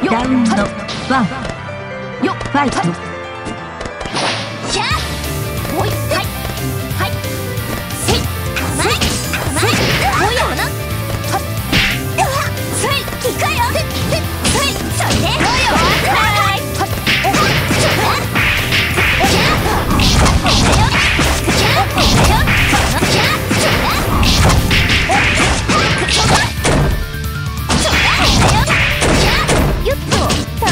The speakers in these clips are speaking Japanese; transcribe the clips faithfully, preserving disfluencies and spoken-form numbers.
ラウンドワンよっファイト。 キャーおいはいはいせい甘い甘いおやなはっせいいかよせいそれでおよはいはっおはっちょっキャーおだよキャーおだよこのキャーちょっおっちょっちょっおだよキャーゆっとと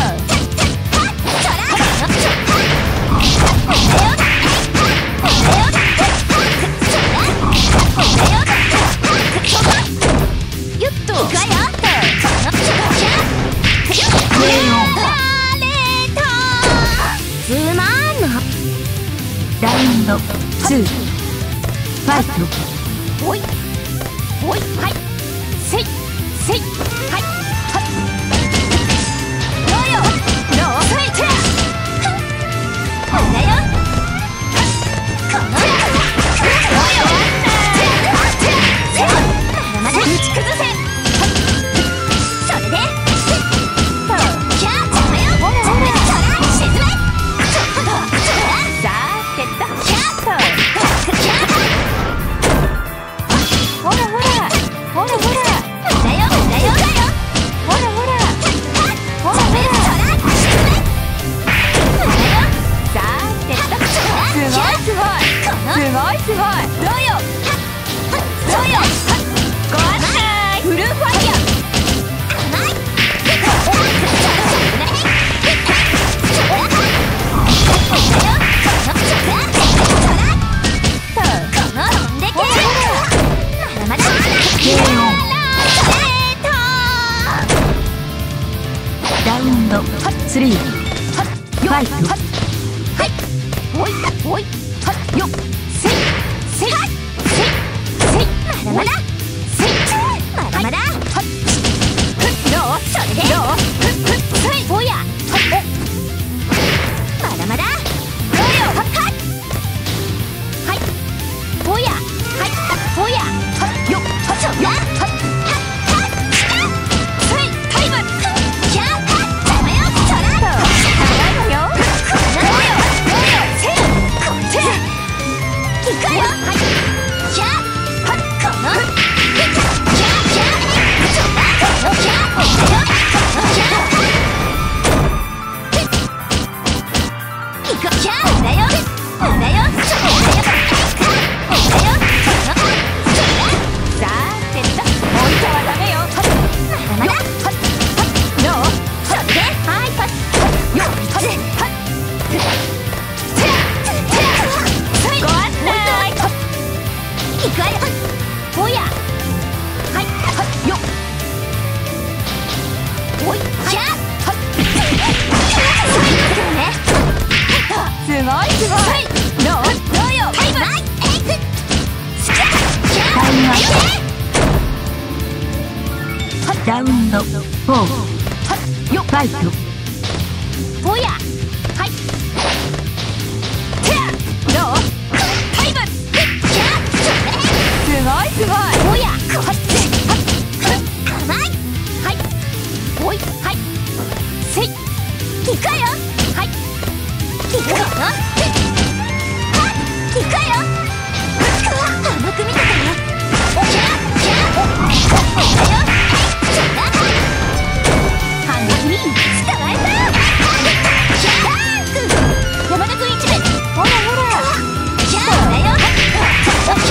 ラウンドツーファイト。 おいおいはいせいせいはいはっどうよどうせいちゃおだよこのどうよまだまだ打ち崩せそれでキャー邪魔よほらほら沈めさーてっとキャーとキャーほらほらほらほらだよだよだよほらほらほらほら沈めだよさーてっとすごいすごいすごいすごいどうよどうよご案内フルファイヤー甘いラウンドスリーファイト。 はいおいおいはっよっせいせいせいせいまだまだせいまだまだはっふっどうそれでどうふっふっせいおやはっまだまだどうよはっはっはいおやはいおやはっよっはっちょやはっはっはっせいタイムキャー邪魔よそらと長いわよどうよどうよせいこっちいくよはいキャーはっこのキャーキャーそらこのキャーおだよこのキャーいくキャーだよだよそれだよおだよこのそらさーてっと置いてはダメよまだまだはっはっどうそれではいはっよっはっはっご案内いくわよおやはいはっよっおいキャーはっすごいすごいどうどうよタイムエイスキャーキャータイムアップ。ラウンドフォーはっよっファイト。 おやはいキャーどうタイムキャーそれすごいすごいおやこっちはっ甘いはいおいはいせいいくわよはいいくわよはいいくわよ甘く見てたよキャーキャーおだよはいそら反撃に捕まえたキャー山田君一目ほらほらキャーだよキャーおだよ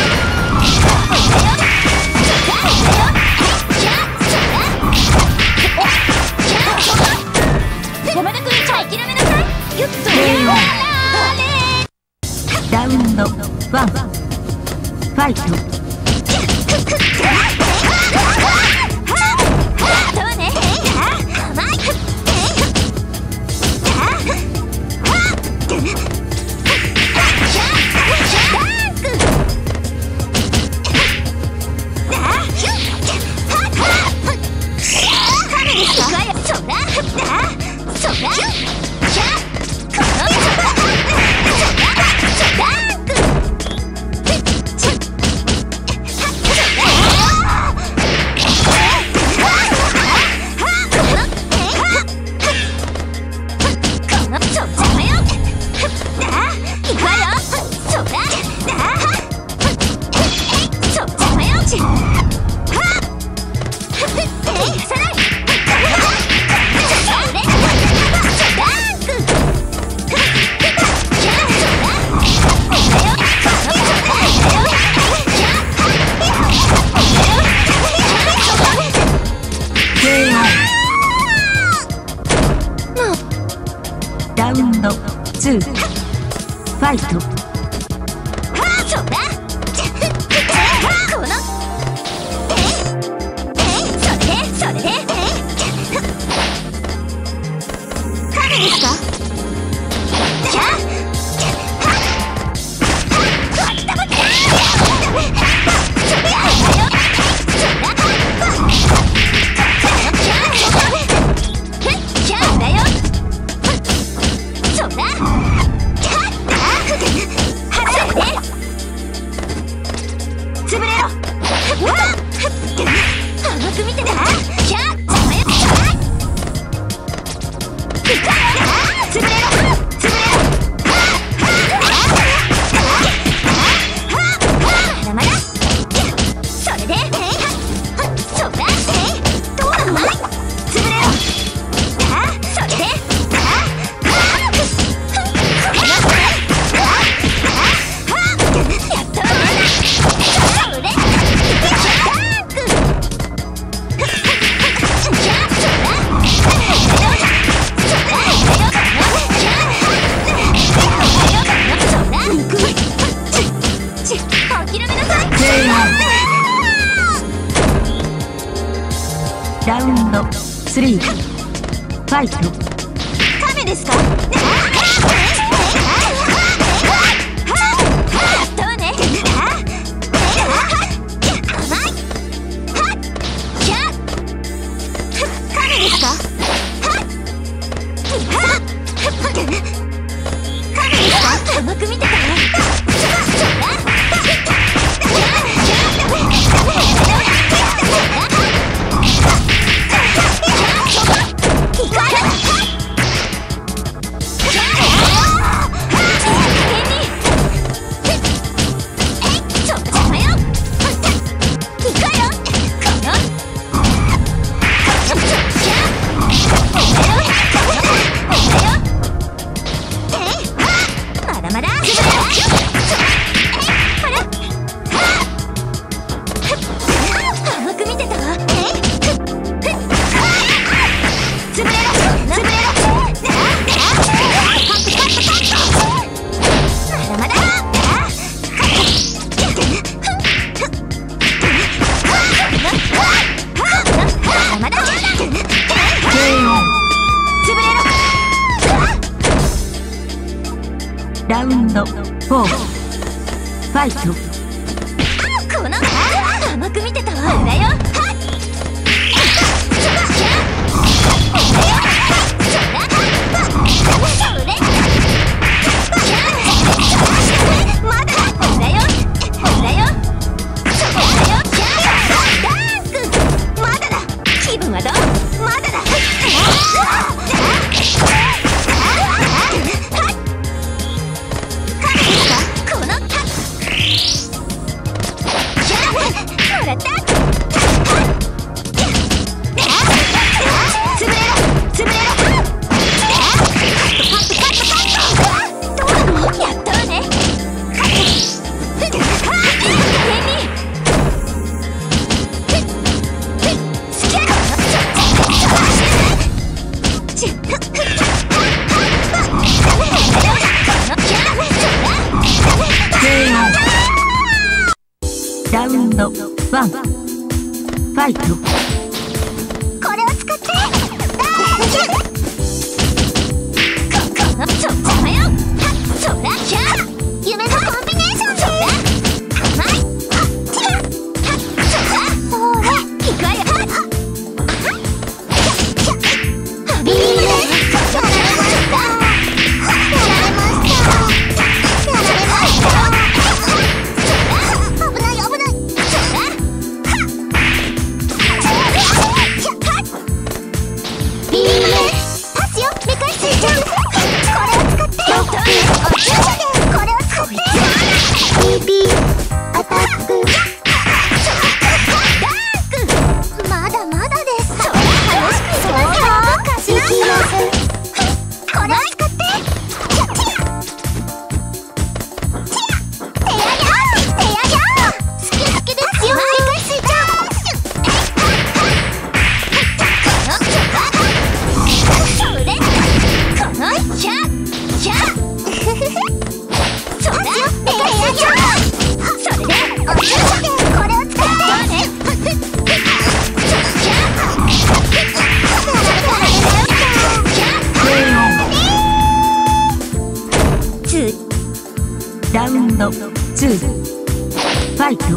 山田君一目諦めなさいゆっとラウンドワンファイト。 そらファイト。 そうだ。このええそれでそれで彼ですか。じゃあラウンドスリーファイト。 カメですか。甘く見てたね。 ラウンドフォーファイト。 この甘く見てたわ。だよ。 ラウンドワンファイト。 これを使ってここのちょっとはよ。そらじゃあ夢のコンビネーションで甘い。そらそれいくわよ。ハビームでやられましたやられましたやられました。危ない危ない。そらはっンドツーファイト。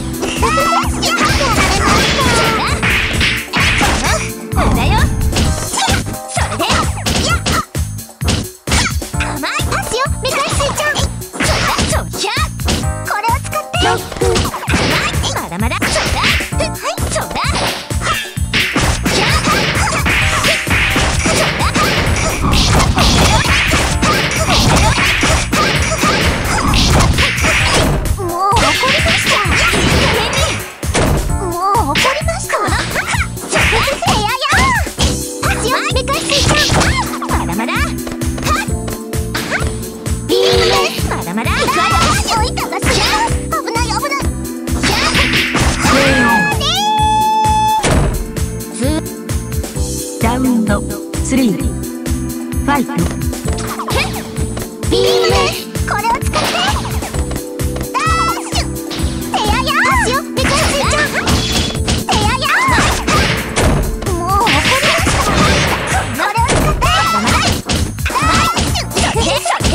ラウンドスリーファイト。ビームこれを使ってダッシュテヤヤ足をめかしちゃうテヤヤもう怒りましたこれを使ってダッシュテヤヤこれを使って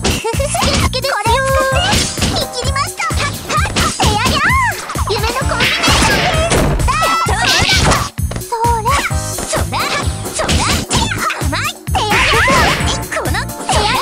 見切りましたテヤヤ夢のコンビネーションですダッシュそれそれそれ甘いテヤヤこのテヤヤ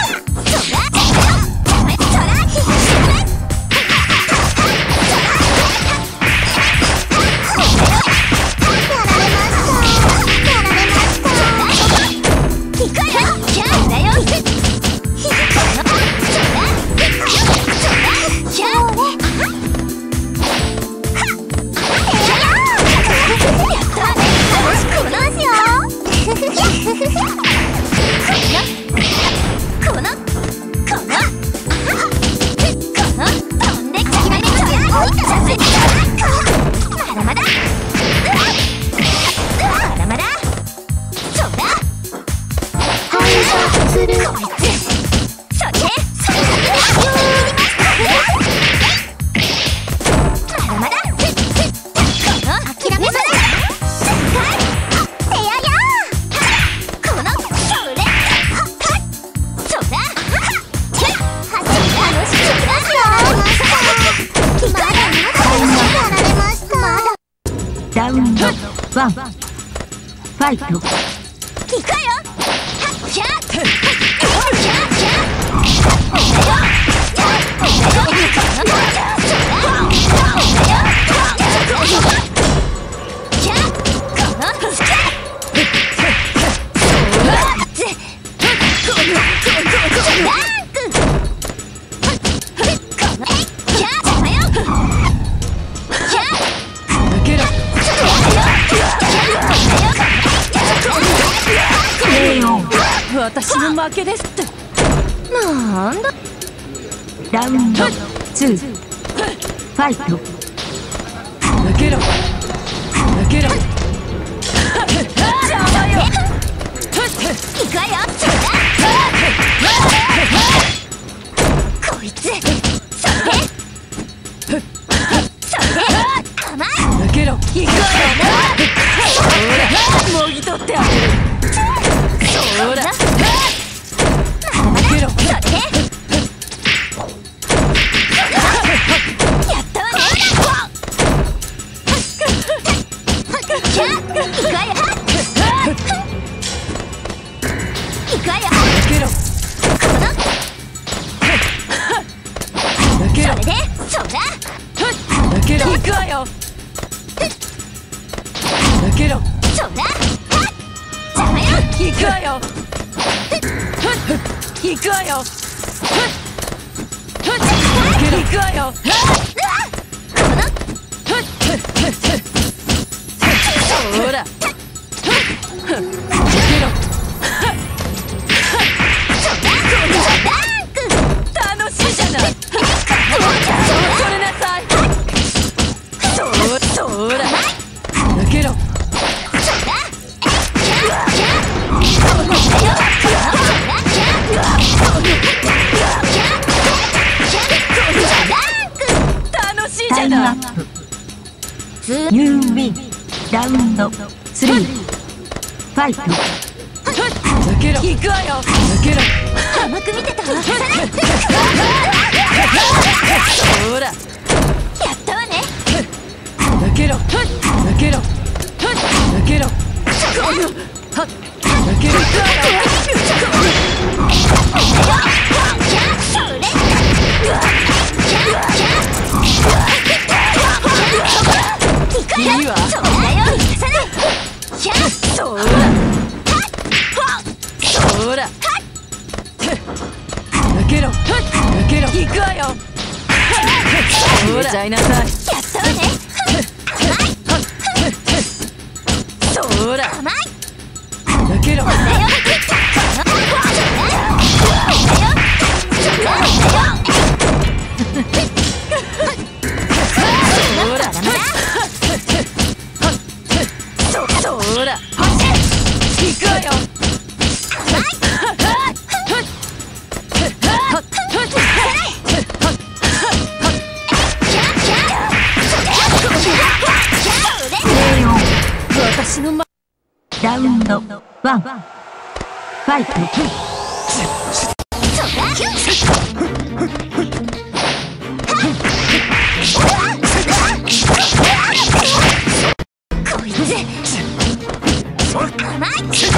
ラウンドワンファイト。行くわよ。キャッキャッ私の負けですって。なんだ。ラウンドツーファイト。抜けろ抜けろ邪魔よ。行くわよ。こいつそれそれ甘い抜けろ。行くわよ。もぎ取ってあげる。そら抜けろ。それやったわね。キャッ行くわよ。行くわよ。抜けろ。この抜けろ。それでそら抜けろ。行くわよ。抜けろ。そら行くわよ。行くわよ。行くわよ。ほら。楽しいじゃない。それなさい。そら。抜けろ。楽しいじゃない。ユーウィン。ラウンドスリーファイト。抜けろ。行くわよ。抜けろ。甘く見てたわ。 ほら、やったわね。抜けろ、抜けろ、抜けろ、はっ、抜けろ。いいわ。そうだよ。そうだ。そうだ。抜けろ、抜けろ。行くわよ。入れちゃいなさい。やったわね。そうだ。抜けろ。そうだ。行くわよ。私のまラウンドワンファイト。こいつ甘い。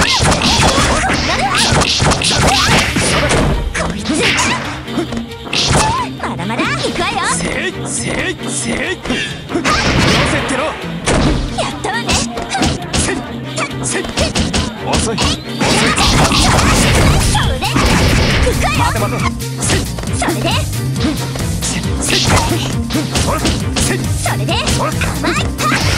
こいつまだまだ行くわよ。せいせいせい。乗せてろ。やったわね。遅い。遅い。それで行くわよ。待て待て。それでそれで甘い。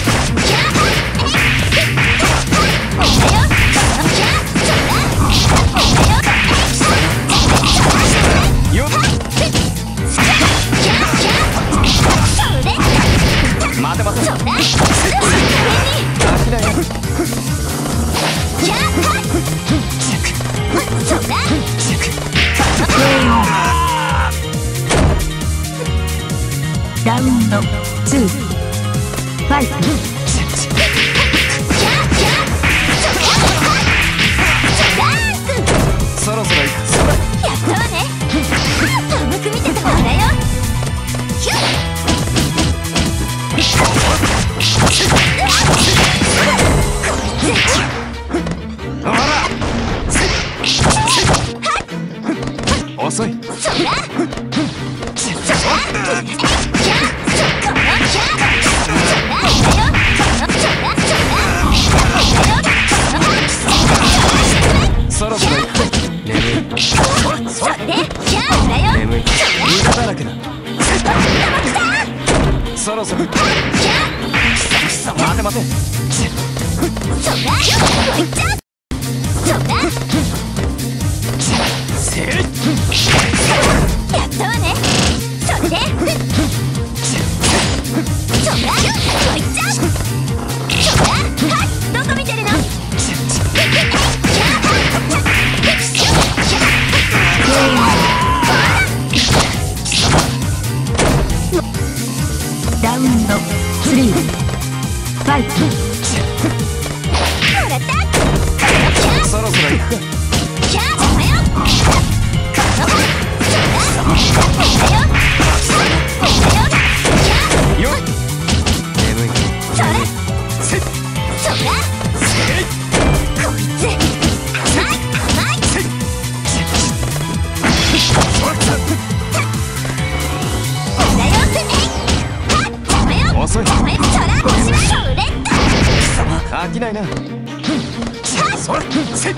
待て待て。足だよ。ラウンドツーファイト。そろそろ行く。やったわね。甘く見てたわだよ。ほら遅い。そらそろそろ行く。眠い。それで眠い。無駄だらけだ。そろそろ。待て待て。そらこいつそらせい。やったわね。それでそらこいつそらはいどこ見てるの。ラウンドスリーファイト。もらった。そろそろ行くか。キャー邪魔よ。よっ眠い。それせっそらせい。こいつ甘い甘い。せっだよせい。邪魔よ。遅い。そらそれ飽きないな。それせっ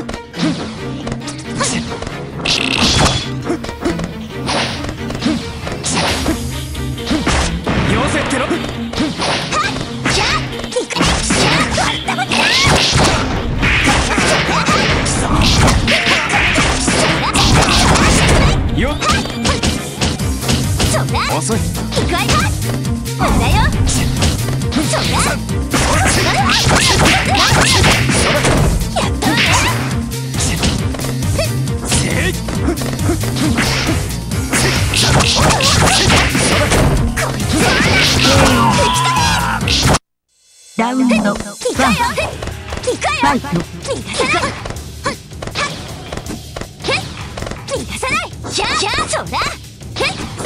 よせってろ。よっ遅い。行くわよ。ほらよ。そらやったわね。せい。ラウンドワンファイト。逃がさない。逃がさない。ひゃーそら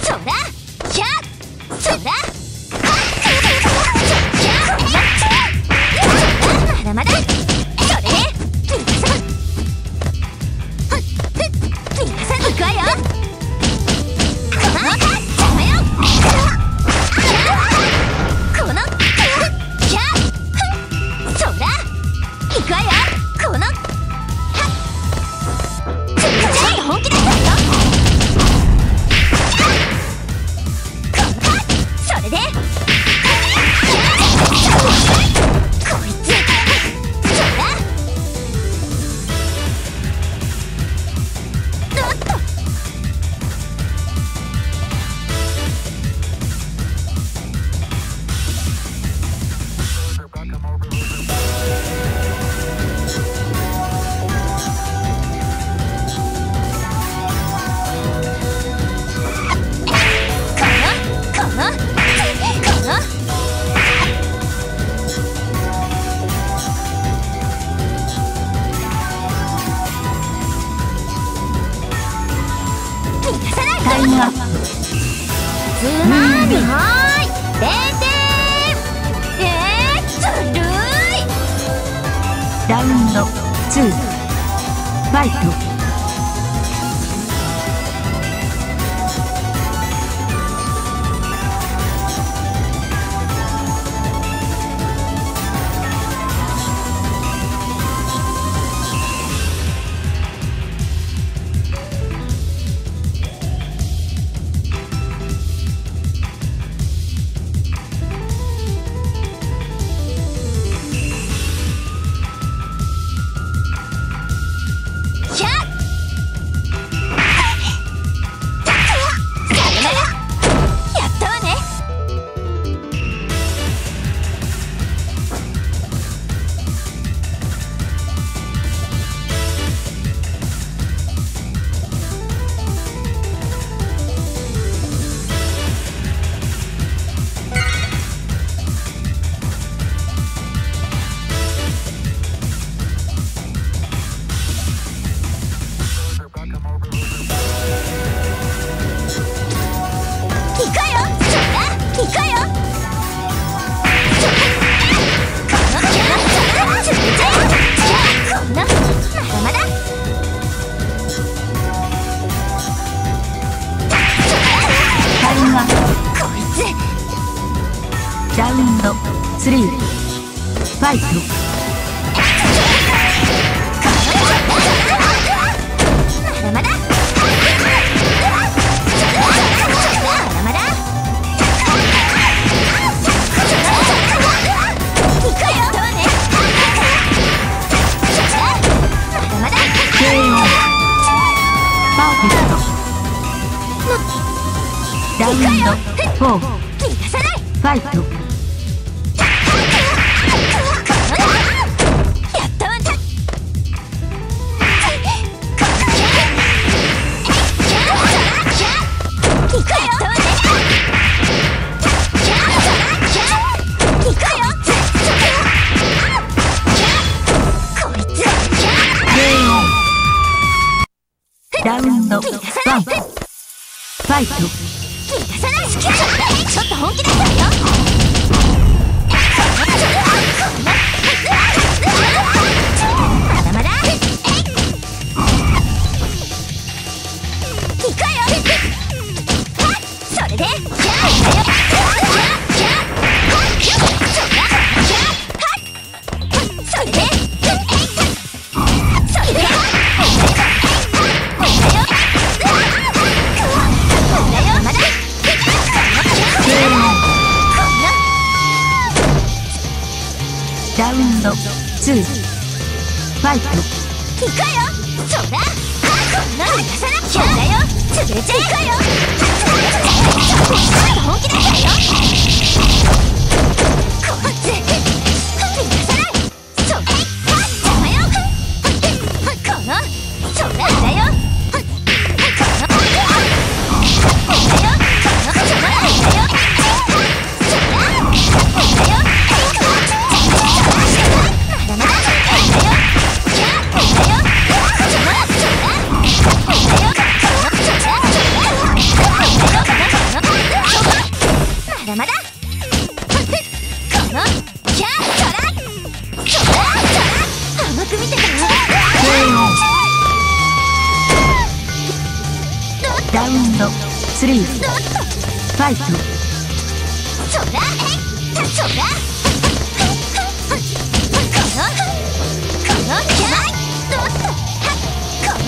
イムアップ。 つまりはーいれいてん。えー、ずるい。 ラウンドツーファイト。ラウンドスリーファイト。 まだまだラウンドフォーファイト。ラウンドワンファイト。 ちょっと本気出してるよ。まだまだいくよ。それでそれでそれでラウンドツーファイト。 いくよ。そらこんなの出さなきゃだよ。潰れちゃいくよ。本気出したよ。こっち出さない。そら邪魔よ。このそらだよ。このだよ。このそらだよ。まだまだこのキャーソラソラソラ甘く見てた。 ラウンドスリーファイト。 ソラソラこのこのキャーこの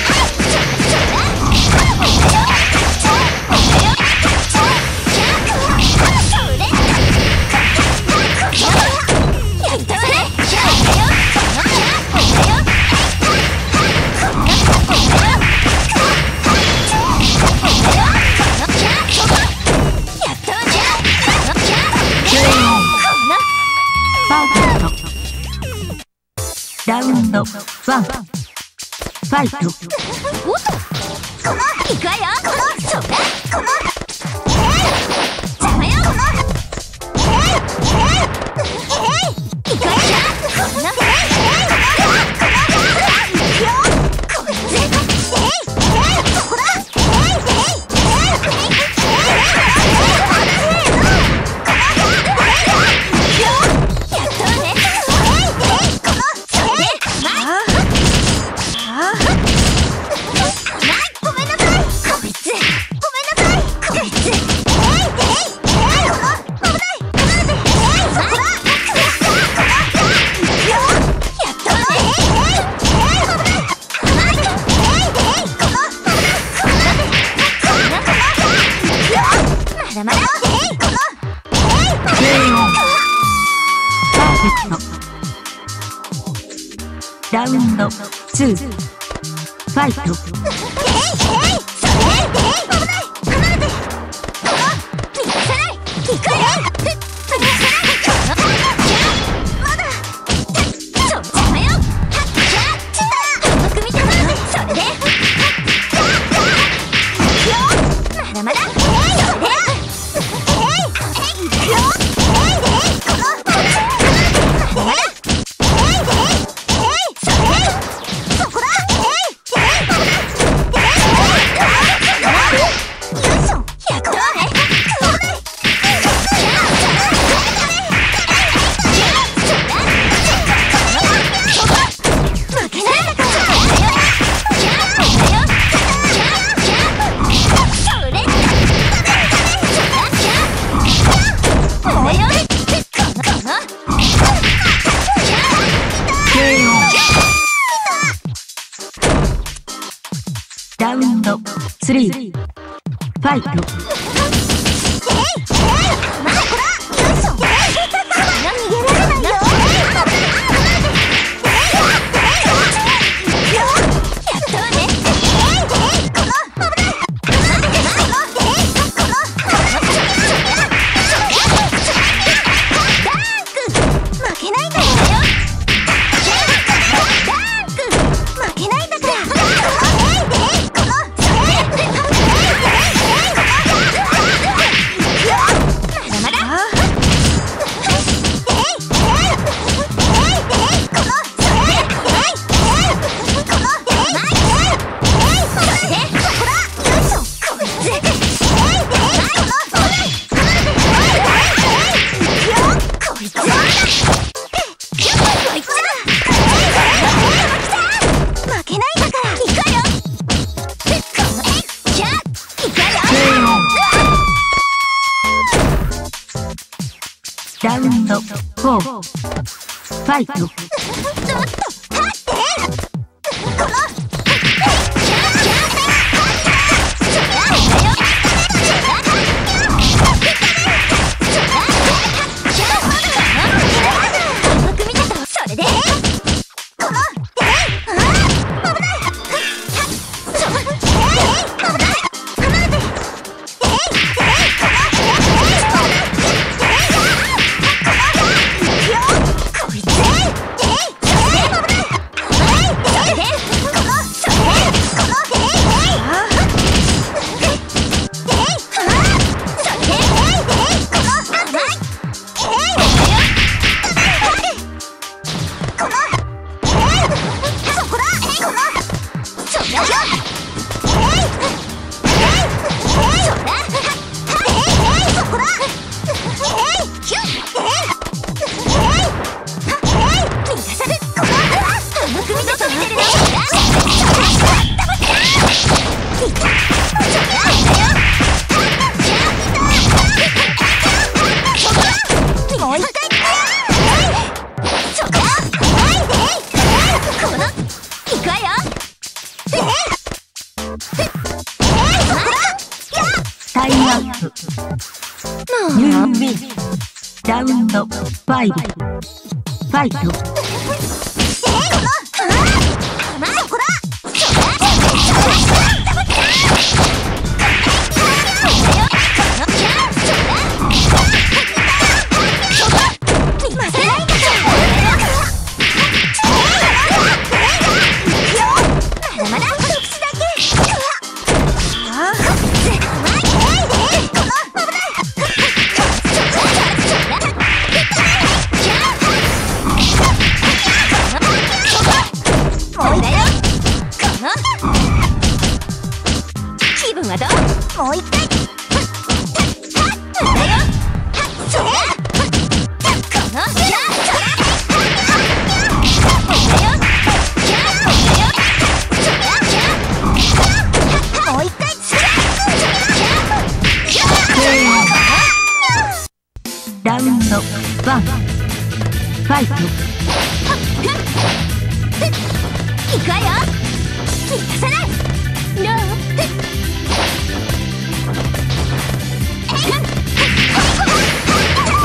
ラウンドワンファイト。 おっとこのいくわよ。このそらこの邪魔よ。このいくわよ。このこいつそこだ。 ンドツーファイト。ラウンドスリーファイト。ラウンドフォーファイト。タイムアップ。ニューウィン。ラウンドファイブファイト。気分はどう？もう一回。ラウンドワンファイト。いくわよ。逃がさない。どう？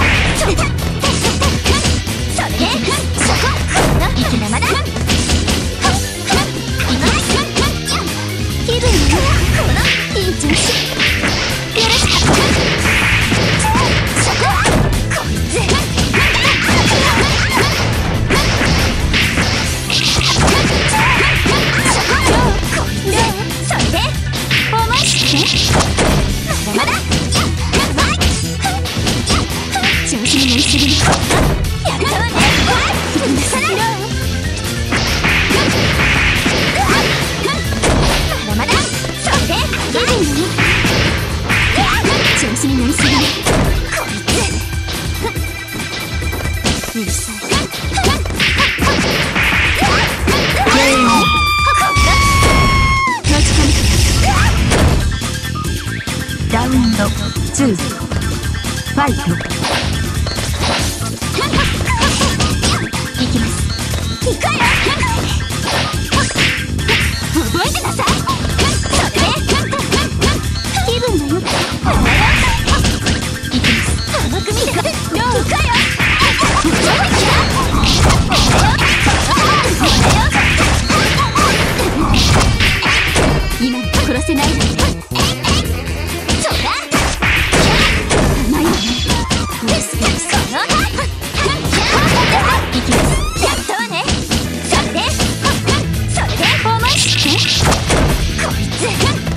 それでそこ。いくらまだ。 ツーファイト。 いきます。行くわよ。覚えてなさい。それで気分がよくいきます。甘く見てくれ。行くわよ。今殺せないのね。そうだ。甘いわね。ですです。このいきます。やったわね。それでそれで思いしてこいつ。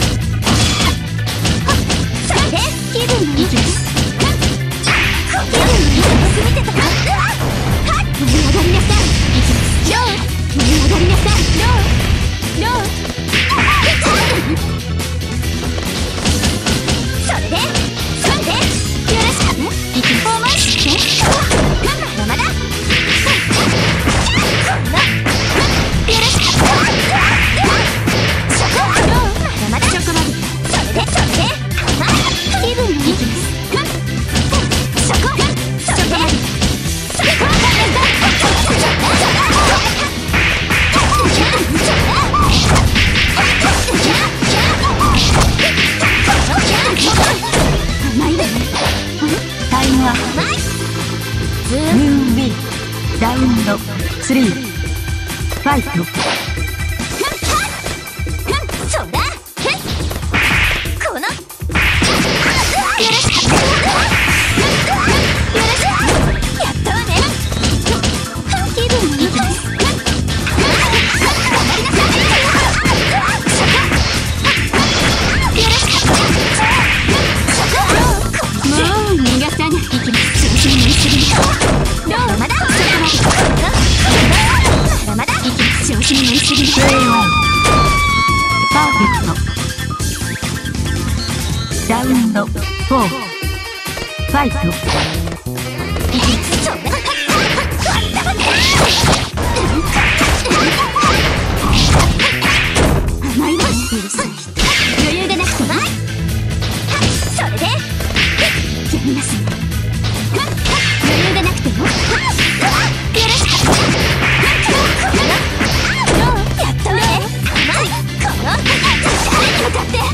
それで気分のいきます。気分のいい甘く見てたわ。盛り上がりなさい。いきます。どう盛り上がりなさい。どうどうそれでそれでよろしくね。いきます。思いしてまだまだこんなよろしく。そこどうまだまだそこまで。それでそれで気分がいきます。そこそこまで。そこまで。甘いわね。 タイムアップ。 ズームーンウィーラウンドスリーファイト。 そうだ。このよろしく。よろしく。やったわね。気分いいです。頑張りなさい。そこよろしく。そこもう逃がさない。いきます。調子に乗りすぎ。どうまだそこまで。まだまだいきます。調子に乗りすぎ。 プレイワンパーフェクト。ラウンドフォーファイト。 いきます。そうだ。甘いわね。うるさい。余裕がなくてもそれでやりますね。余裕がなくてもよろしく。どうやったわね。甘いこの誰に向かって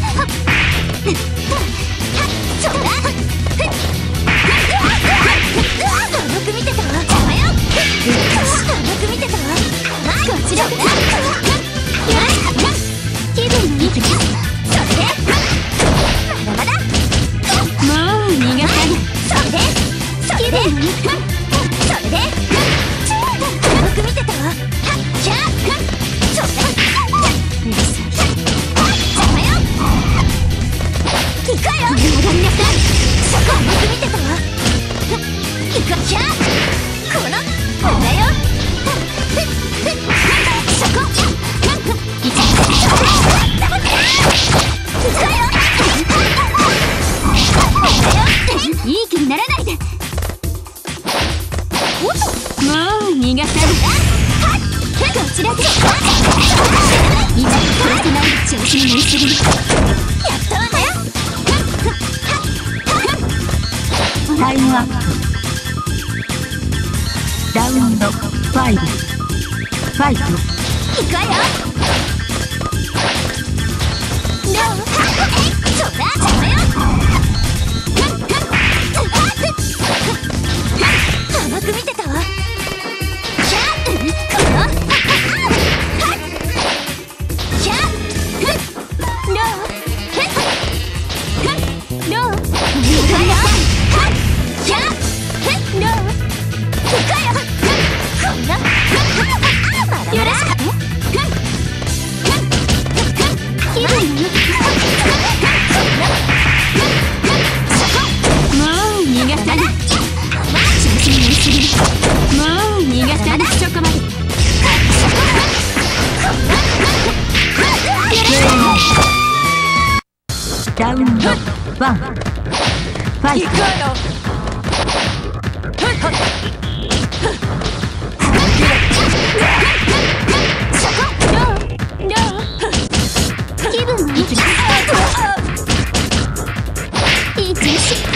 そうだ。甘く見てたわ。邪魔よ。甘く見てたわ。こちらだ。よろしく。気分のいい気です。それでまだまだもう逃がさない。それでそれでそれで甘く見てたわ。じゃあそうだ。うるさい。邪魔よ。行くわよ。上がりなさい。そこ甘く見てたわ。行くわ。じゃあこのこれだよ。そこいちいい気にならないで。もう逃がさない。こちらで今殺せない。調子に乗りすぎる。やったわね。 タイムアップ。ラウンドファイブファイト。 いくわよ。どうそうだ。邪魔よ。甘く見てたわ。じゃあこのじゃあどうどういくわよ。じゃあどういくわよ。こんなよろしく。気分のよくもう逃がさない。調子に乗りすぎる。もう逃がさない。そこまで。 ラウンドワンファイト。 そこどうどう気分もいい気です。いい調子。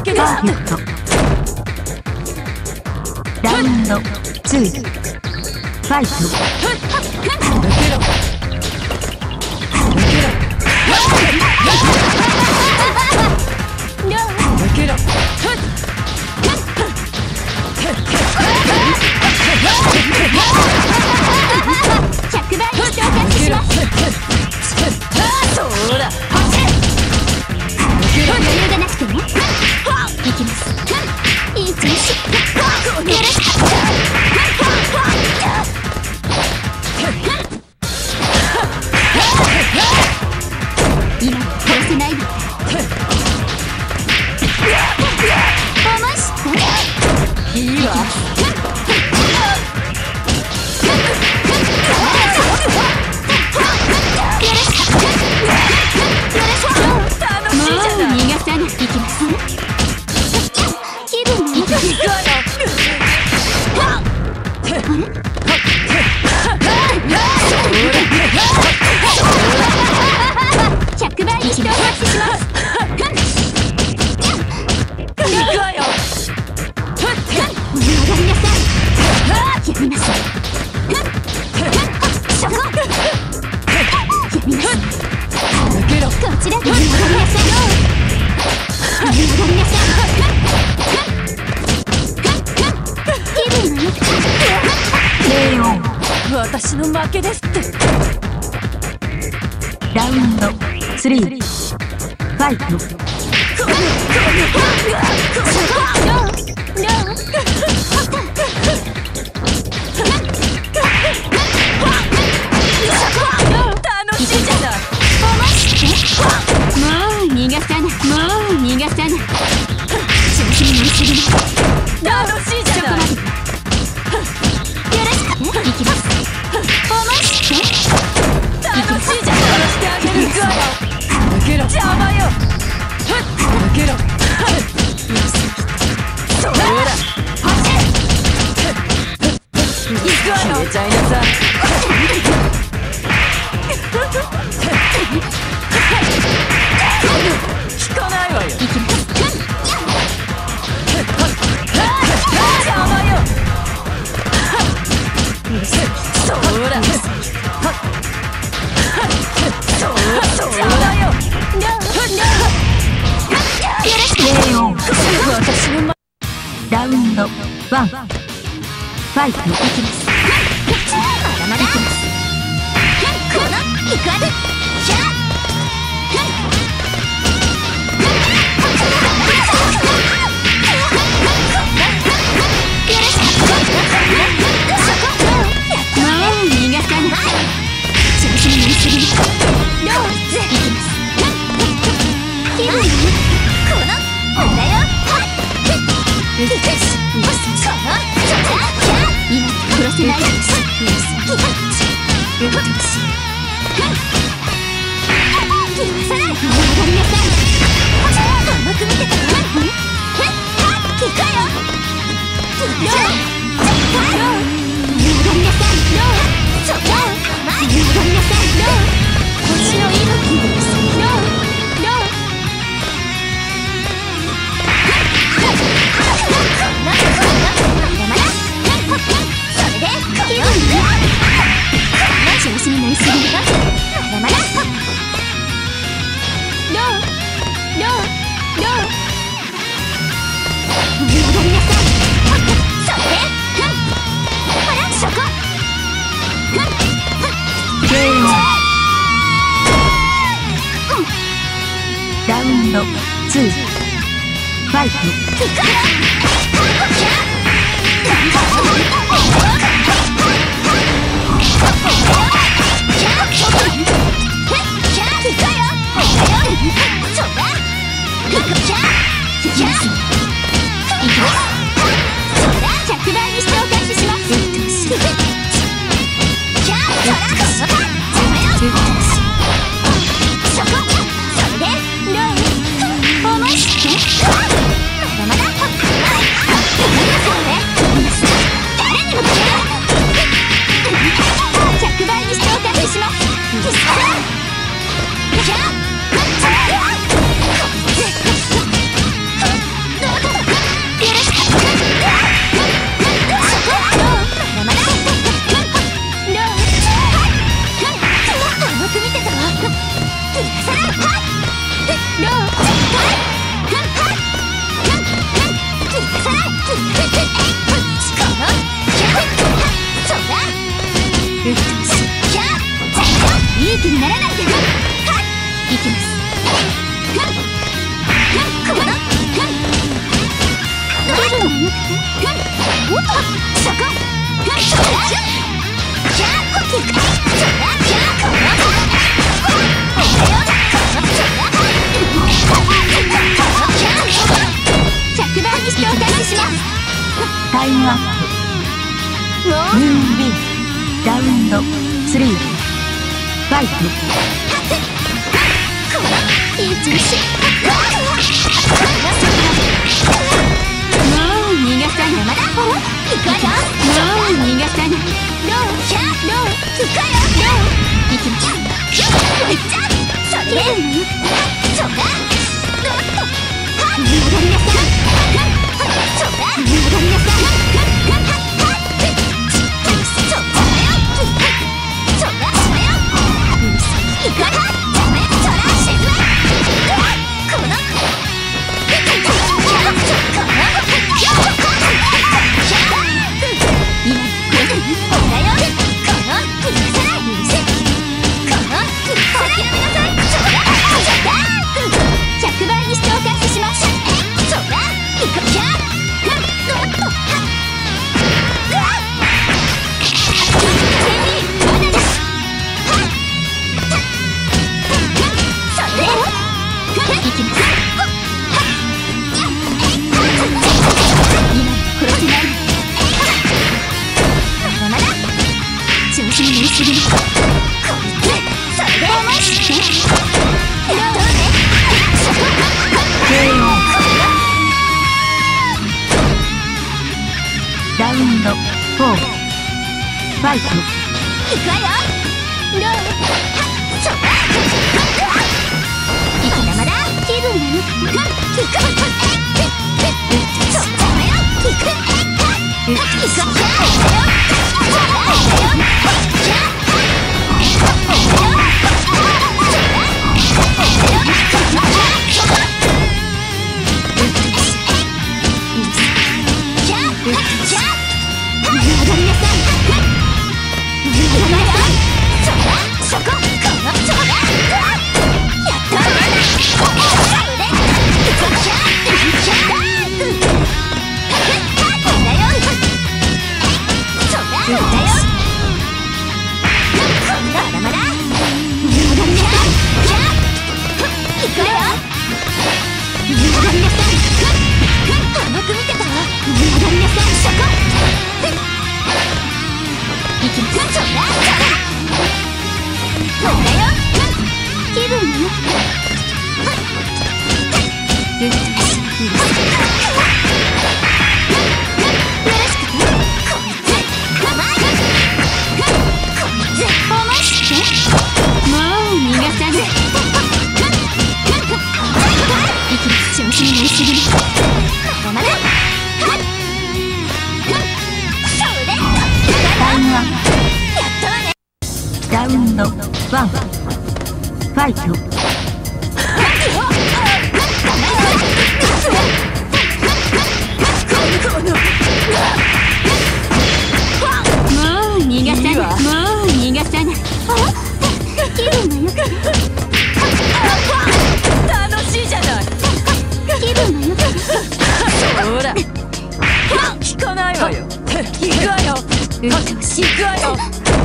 けですって。 ラウンドツーファイト。 抜けろ抜けろひゃくばいにしてお返しします。 そうだ、 余裕がなくても行きます。いい調子。よろしく。今殺せないわ。思い知っていいわ。ひゃくばいにしてお返しします。行くわよ。 戻りなさい。やりなさい。そこ。やりなさい。 抜けろ。 こちらで戻りなさい。戻りなさい。気分が良くて。レオン。 私の負けですって。 ラウンドスリーファイト。 楽しいじゃない。 もう逃がさない。もう逃がさない。調子に乗りすぎない。 楽しいじゃない。 よろしくね。行きます。思い知って。 楽しいじゃん。殺してあげる。行くわよ。抜けろ。邪魔よ。抜けろ。そうだ。走れ。行くわよ。決めちゃいなさい。聞かないわよ。 行きます。 邪魔よ。そうだ。そうだよ。 レオン。 私のまラウンドワンファイト。いきます。まだまだいきます。このいくわで。シャー。もう逃がさない。調子に乗りすぎない。ローズ。いきます。気分がいい。このおだよ。今殺せない。甘く見てたわ。聞くわよ。戻りなさい。戻りなさい。星の息吹です。調子に乗りすぎる。まだまだ。ローローロー。戻りなさい。それで。ほらそこ。ゲーム。ラウンドツーファイト。ひゃくばいにしてお返しします。そこ。それでロー。思い知って。まだまだ。 気にならないで。 いきます。 この気分が良くておっとそこそこじゃあこっちかそらじゃあこのひゃくばんにしてお返しします。 タイムアップ。ムーンビーフラウンドスリーファイト。 いい調子。 もう逃がさない。 まだ行くわよ。 もう逃がさない。 どうじゃどう行くわよ。どう行きましょう。 めっちゃそれでそうかどっとはっ戻りなさい。そうか戻りなさい。そうだよそうだよ行くわよ。そら沈めこのひゃくばんにしてお返しします。そらいくじゃどっとラウンドフォーファイト。 いくわよ。どうそらいくなまだ気分がよくいくそうだよいくいくいくラウンドワンファイト。 もう逃がさない。もう逃がさない。 気分がよく楽しいじゃない。 気分がよくほら聞かないわよ。行くわよ。行くわよ。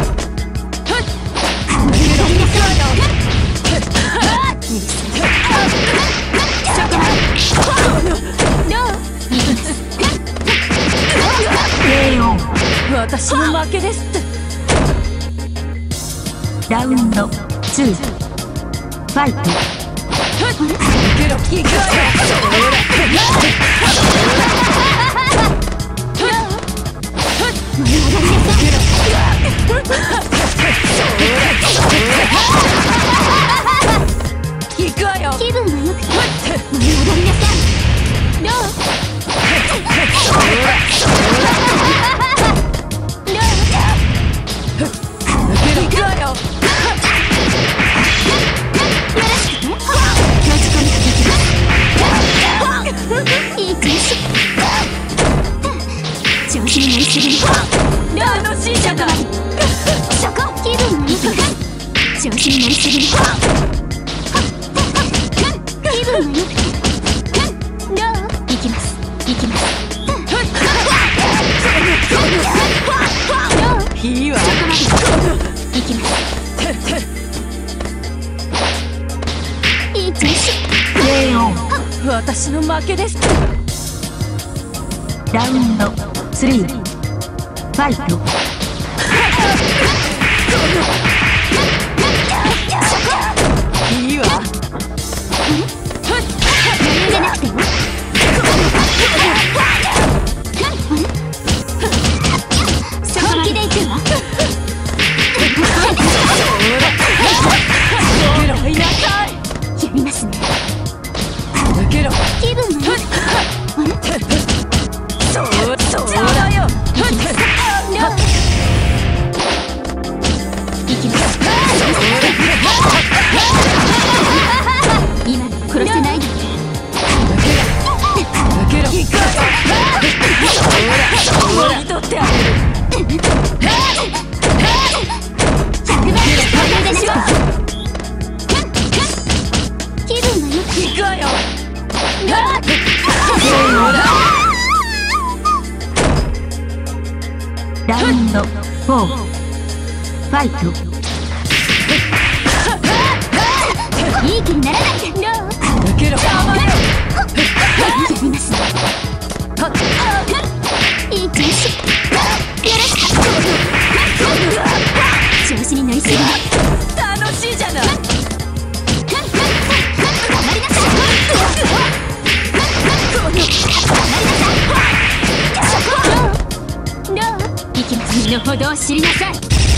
私の負けですって。 ラウンドツーファイト。 行くわよ。行くわよ。 気分がよくて戻りなさい。どう行くわよ。 いい調子調子に乗りすぎる。 楽しいじゃない。 そこ気分がよく調子に乗りすぎる。気分が良くて。どう？行きます行きます。 いいわ。 そこまで行きます。いい調子。 ケーオー。 私の負けです。 ラウンドスリーファイト。 いいわ。 余裕がなくても本気で行くわ。 抜けろいなさい。 やりますね。 抜けろ。 気分が良くて。 そうそうだよ。 行きます。今の殺せないの。 抜けろ。行くわよ。そうだ。もぎ取ってあげる。 ひゃくばい余裕がなくて。気分が良くて。 行くわよ。 ラウンドフォーファイト。 いい気にならないで。どう？ 抜けろ。 やりますね。いい調子。よろしく。調子に乗りすぎる。 楽しいじゃない。 頑張りなさい。どう？行きます。身の程を知りなさい。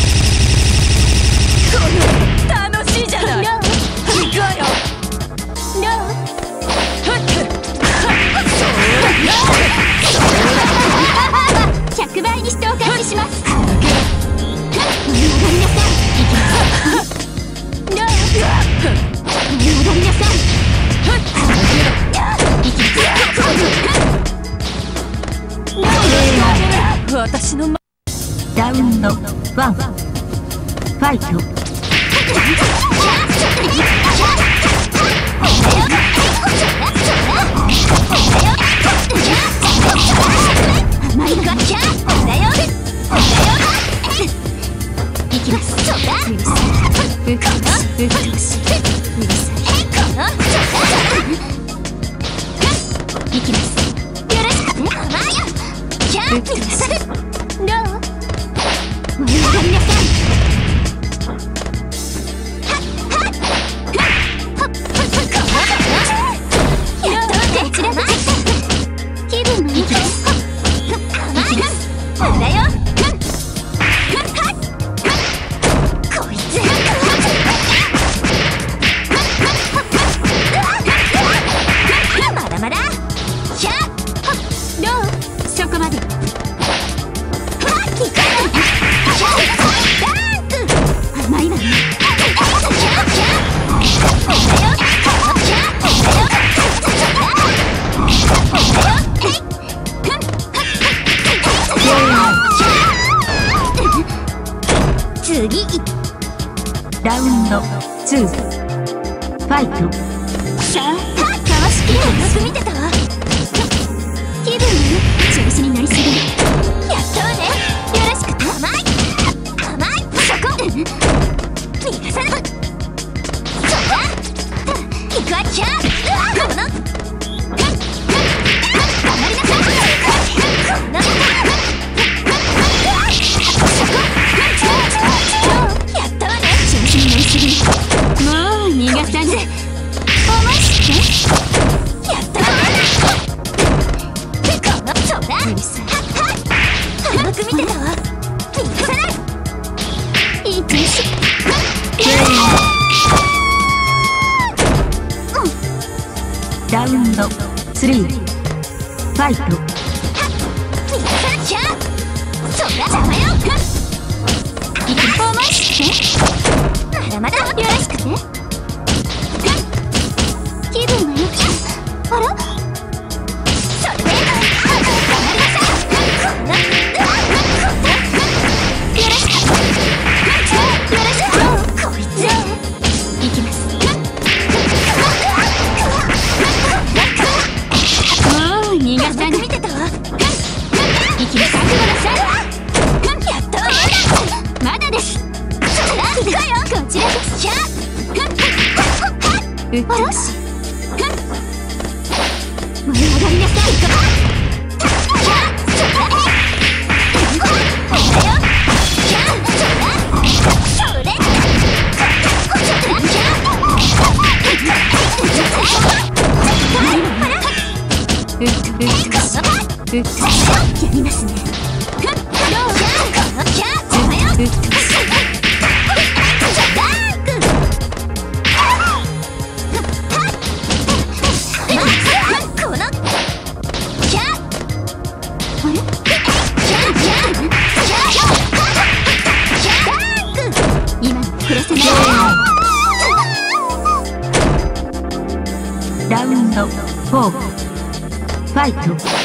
楽しいじゃない。 どう？ 行くわよ。 どう？ひゃくばいにしてお返しします。頑張りなさい。行きます。どう？頑張りなさい。行きます。 私のラウンドワンファイト。 甘いのがキャーだよ。行きます。そうだ。うるさい。うかな。うっとうしい。うるさい。かな。行きます。よろしくね。甘いよ。キャー。うっとうしい。どう？盛り上がりなさい。やっとこちらだ。気分がいいです。甘いよ。だよ。こいつ。まだまだ。ひゃ。どう？そこまで。甘いわね。次。 ラウンドツーファイト。 さあ、かわしきれよく見てたわ。気分がね、調子に乗りすぎる。やったわね。よろしく。甘い甘い。そこ逃がさない。そうだ。行くわ。キャー。この頑張りなさい。このそこやったわね。調子に乗りすぎる。もう逃がさない。思いしてやったわね。このそうだ。うるさい。甘く見てたわ。逃がさない。いい調子。 ラウンドスリーファイト。 逃がさなきゃ。そうだ。邪魔よ。思いしてまだまだ。よろしくね。気分がよく。あらそれで頑張りなさい。こんなよろしくよろしく。こいつです。そら行くわよ。こちらです。ひゃっよし燃え上がりなさい。やりますね。 ラウンドフォー、ファイト。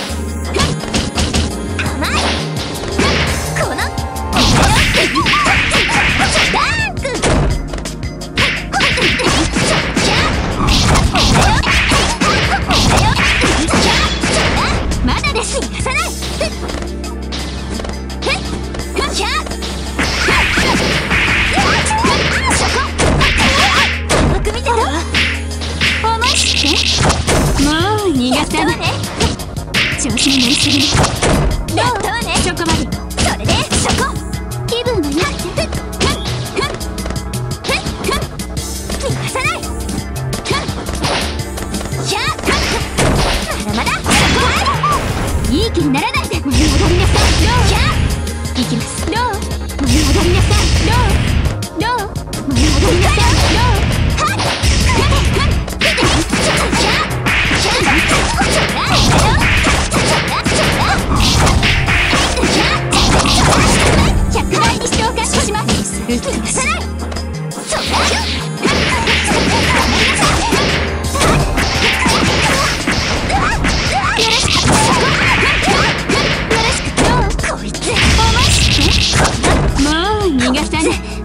まだです。逃がさない。調子に乗りすぎる。やったわね。そこまで。それでそこ。気分がいいって。逃がさない。ひゃまだまだ。そこいい気にならないで。燃え上がりなさい。ひゃいきます。どう燃え上がりなさい。どうどう燃え上がりなさい。どうはっひゃくばいにしてお貸しします。逃がさない。そらこいつもう逃がさない。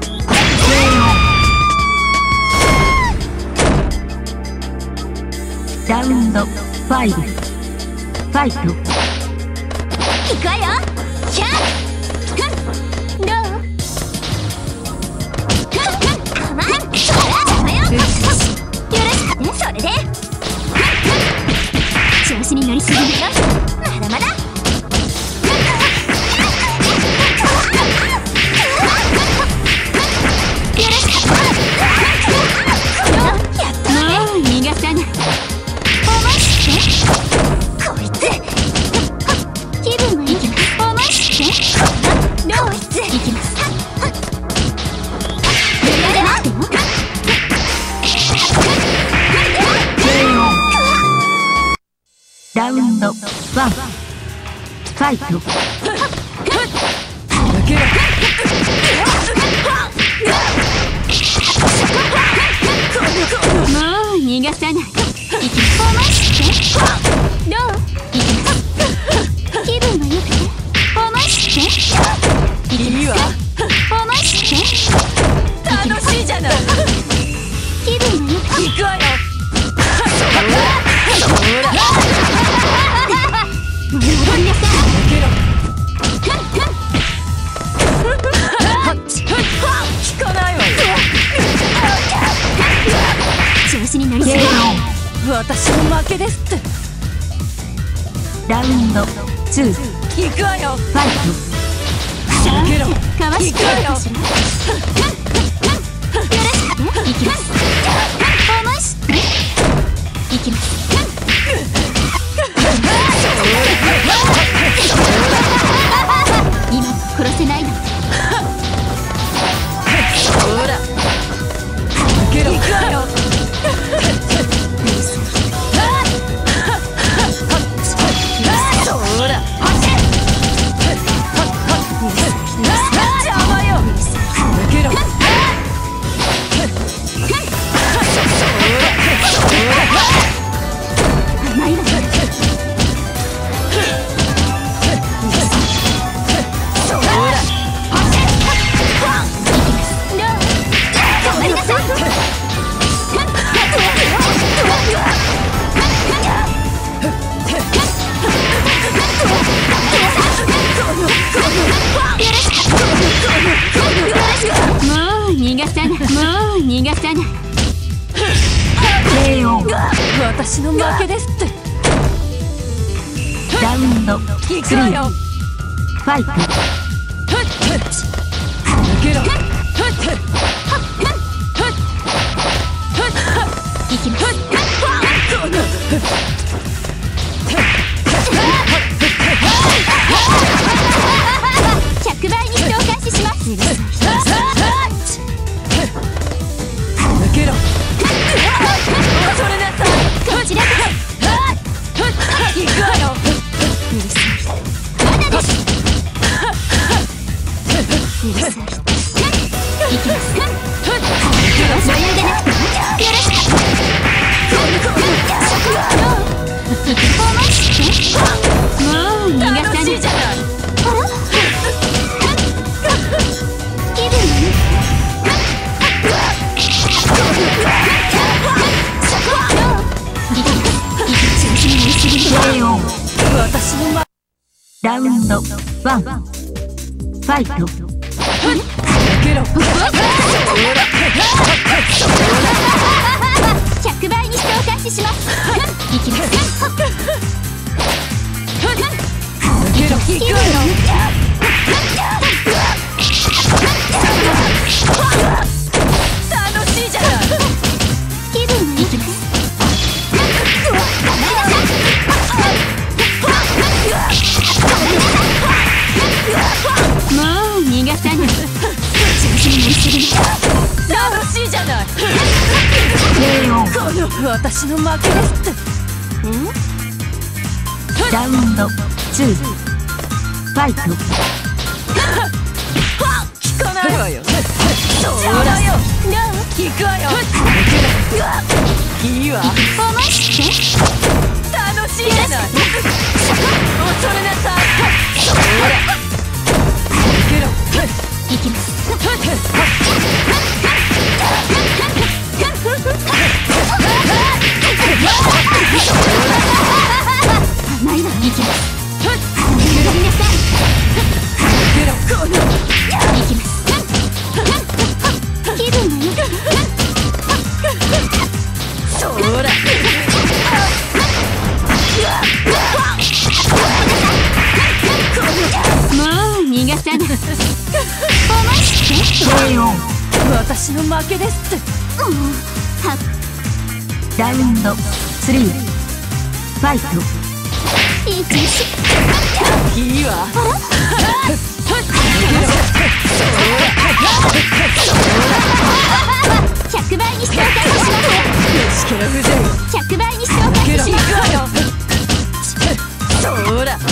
ラウンドファイブ、ファイト。 いくわよ。ひゃどう甘い。そら邪魔よ。よろしくね。それで調子に乗りすぎるよ。まだまだ。 ラウンドワン、ファイト。 もう逃がさない。行きます。どう行きます。気分が良くて思いしていいわ。思いして楽しいじゃない。気分が良くて行くわよ。燃え上がりなさい。聞かないわよ。調子に乗りすぎる。私の負けですって。 ラウンドツー、 行くわよ。 ファイト。 かわしてやるかしら。よろしくね。行きます。思いして行きます。今も殺せないの。ほら行くわよ。 私の負けですって。 ラウンド行スリーくわよ。 ファイト。 抜けろ。 行きます。ひゃくばいにしてお返しします。 抜けろ。恐れなさい。 こちらこ行くわよ。 そまだです。うるさい。行きます。余裕でなくてよろしく。もう逃がさない。 楽しいじゃない。 あら気分いい。 ケーオー。 私の負ラウンドワンファイト。 抜けろ。 ひゃくばいにしてお返しします。行きます。 抜けろ。行くわよ。楽しいじゃない。 気分いい。行きます。もう逃がさない。 楽しいじゃない。 ケーオー。 この私の負けですって。 ラウンドツーファイト。 聞かないわよ。そうだよ。行くわよ。いいわ。 思い切って楽しいじゃない。恐れなさい。そうだ。抜けろ。 行きます。甘いわ。行きます。ごめんなさい。 抜けろ。この行きます。気分がいい。 そうだ。 もう逃がさない。思い切って。 ケーオー。 私の負けですって。 うんはラウンドスリーファイト。 いちしいいわ。 ひゃくばいにしてお返しします。 よしけら風情。 ひゃくばいにしてお返しします。 行くわよ。そうだ。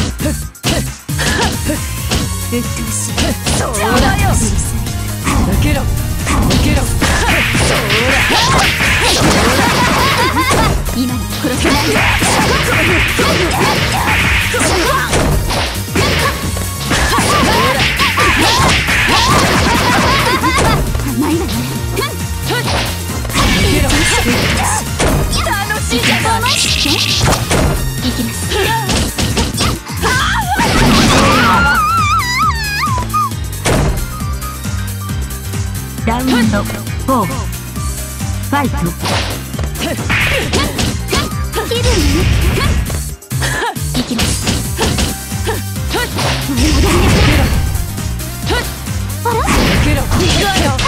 うっとうしい。 そうだよ。抜けろ。抜けろ。そうだ。 今に殺せない。甘いわね。 抜けろ。楽しいじゃない。 思い切って行きます。 ラウンドフォーファイト。 気分いい。行きます。あら抜けろ。行くわよ。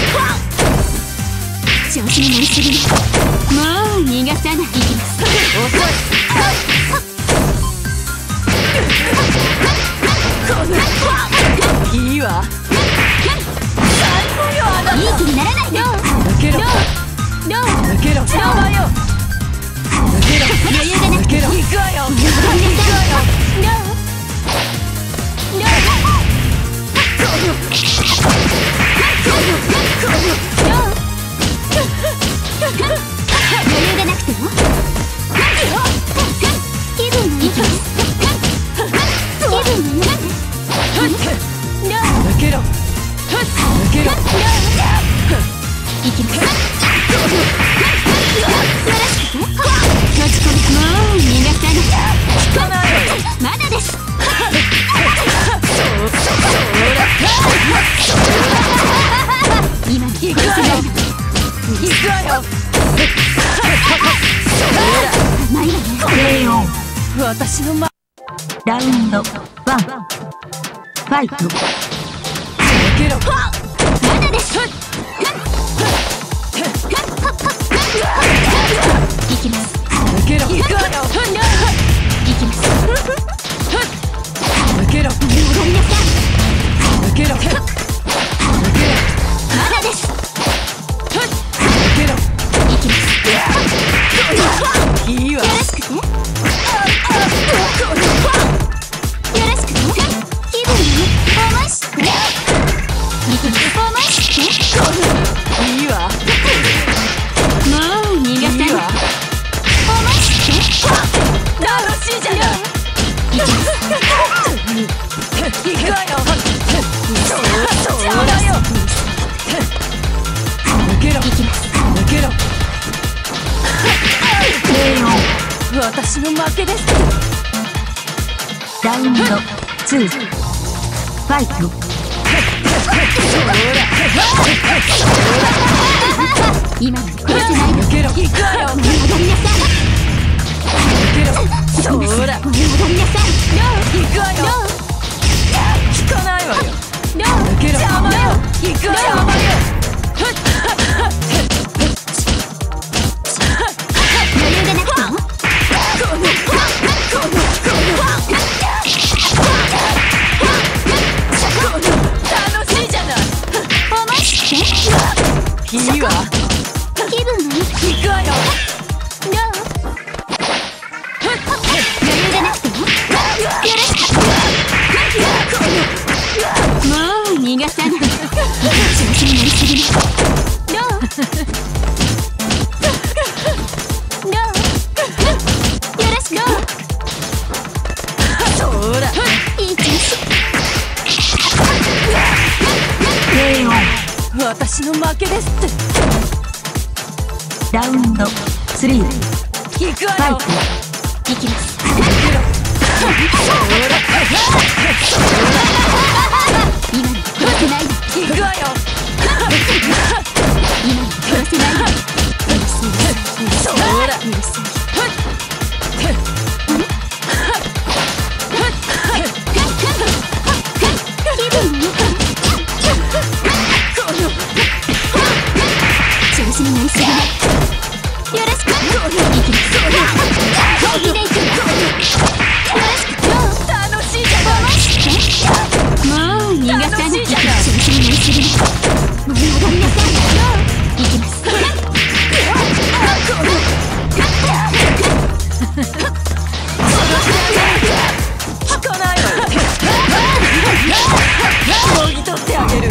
調子に乗りすぎ。もう逃がさない。行きます。 遅い。いいわ。最高よあなた。 いい気にならない。どう抜けろ。 どう抜けろ。どうよ。抜けろ。 余裕がなくて抜けろ。行くわよ。行くわよ。 どうどう余裕がなくても気分がいい。気分がいい。 抜けろ。抜けろ。 行きます。よろしくて。閉じ込め。もう逃がさない。 聞かないわよ。 まだです。 そう今に行くわよ。行くわよ。そうだ。 私のまラウンドワンファイト。 受けろ。 まだです。行きます。 受けろ。行くわよ。 行きます。 受けろ。 ごめんなさい。 受けろ。受けろ。 まだです。 受けろ。 行きます。 いいわ。 よろしくね。よろしくね。気分に思いして。行きます。思いして。 いいわ。 もう逃がさない。 いいわ。 思いして。 楽しいじゃない。 行きます。 行くわよ。そうだよ。受けろ。 行きます。 受けろ。 ケーオー。 私の負けです。 ラウンドツーファイト。 今の殺せないの。 受けろ。行くわよ。 戻りなさい。 受けろ。そうだ。 戻りなさい。 行くわよ。聞かないわよ。受けろ。邪魔よ。行くわよ。 余裕がなくても楽しいじゃない。 思いしていいわ。 気分がいい。 行くわよ。 どう余裕がなくてもよろしく。もう逃がさない。調子に乗りすぎない。どうどうよろしく。 そうだ。 いい調子。 ケーオー。 私の負けですって。 ラウンドスリーフ行くわよ。 ァイト。 行きます。 受けろ。そうだ。 今の殺せないの。 行くわよ。 今の殺せないの。許すそうだ。 許す気分もよく調子に乗りすぎない。よろしく。行きます。本気で行くよ。よろしく。 楽しいじゃない。 もう逃がさない。 楽しいじゃない。 調子に乗りすぎない。戻りなさい。行きます。 聞かないわよ。もぎ取ってあげる。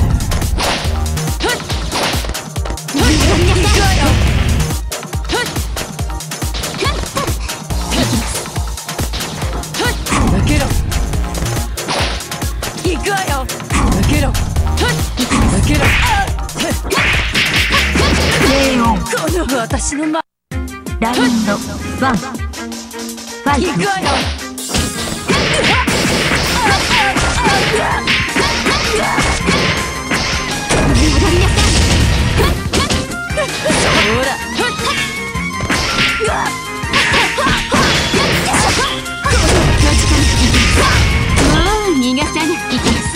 戻りなさい。 行くわよ。 行きます。 受けろ。行くわよ。受けろ。受けろ。 ケーオー。 この私のまラウンドワンファイト。 行くわよ。 戻りなさい。 そうだ。 もう逃がさない。行きます。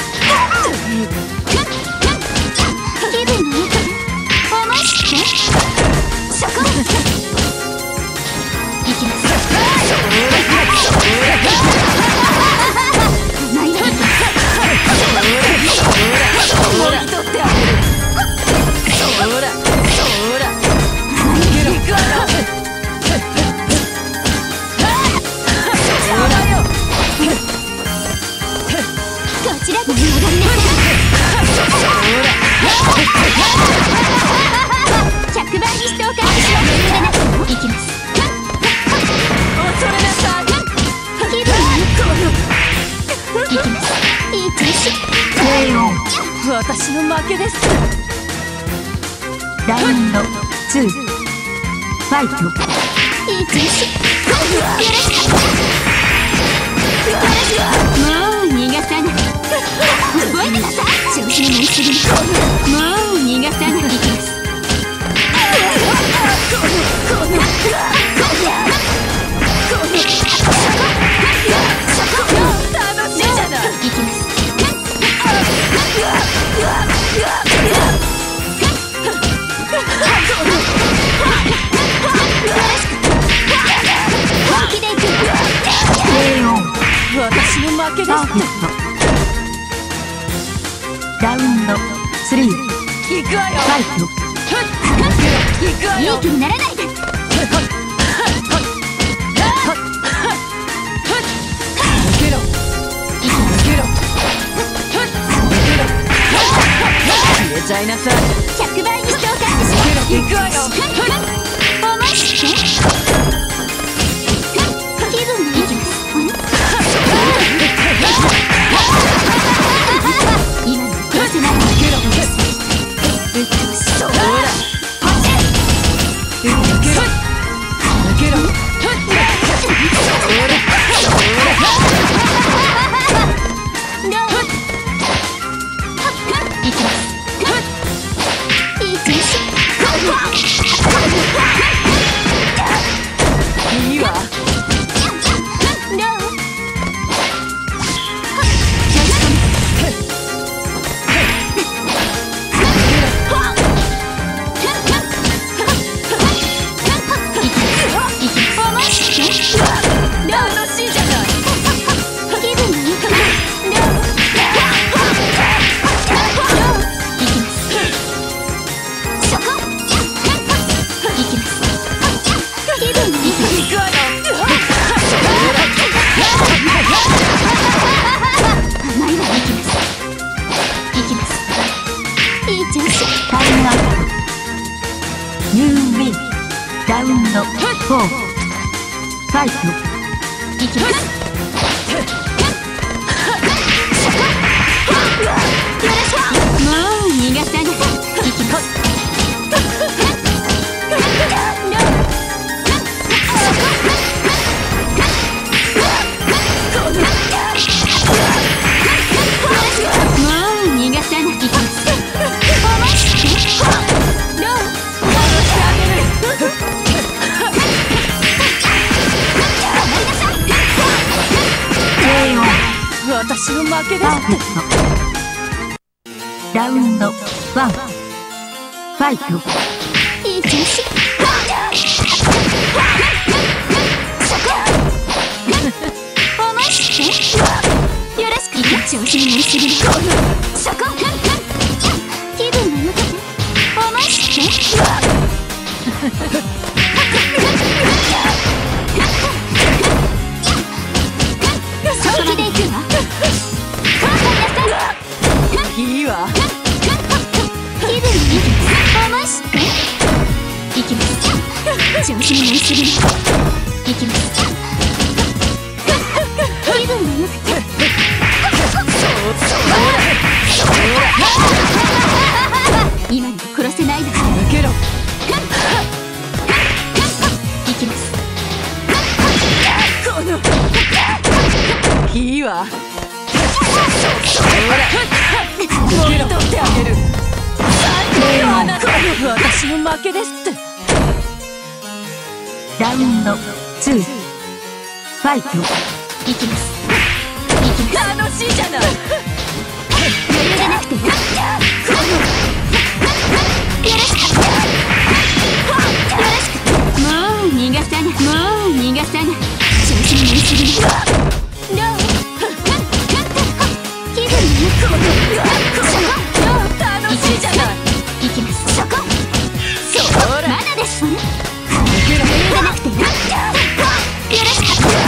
気分もよく思いしてそこ行きます。ないわ。 もぎ取ってあげる。そうだ。そうだ。行くわよ。そうだよ。 こちらで戻りなさい。ひゃくばいにしておかない。余裕がなくても行きます。 恐れなさい。 気分もよく行きます。いい調子。 ケーオー。 私の負けです。 ラウンドツーファイト。 いい調子。よろしく。もう逃がさない。覚えてなさい。調子に乗りすぎない。もう逃がさない。行きます。このこのこのこのーフェクト。ラウンドスリー。 行くわよ。 ファイト。 行くわよ。 いい気にならないで。 受けろ。受けろ。消えちゃいなさい。 ひゃくばいにしておかってしまう。 行くわよ。 思いして気分がいきます。今の殺せない。 そうだ。受けろ。受けろ。 いきます。いい調子。 いいわ。 ラウンドフォー。ファイト。 いきます。もう逃がさない。いきます。 私の負けです。 パーフェクト。ラウンドワン。ファイト。 いい調子。思いしてよろしく。いい調子に乗りすぎる。そこ気分が向けて思いして本気で行くわ。 いいわ。 気分にいきます。思いしていきます。調子に乗りすぎる。いきます。気分が向くて今にも殺せないだろう。 受けろ。 いきます。 このいいわ。もぎ取ってあげる。最高よあなた。私の負けですって。 ラウンドツー。ファイト。 いきます。いきます。 楽しいじゃない。 余裕がなくてよろしく。よろしく。もう逃がさない。もう逃がさない。調子に乗りすぎる。どう気分によく。 楽しいじゃない。 いきます。そこそうだ。 まだです。余裕がなくてよろしく。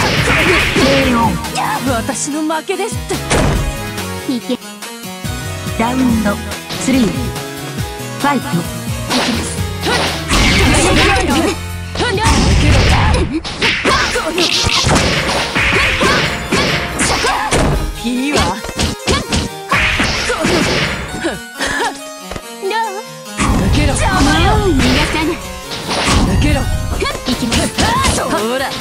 私の負けですって。 いけ。 ラウンドスリー。ファイト。 いきます。 いいわ。抜けろ。 もう逃がさない。 抜けろ。 いきます。 そうだ。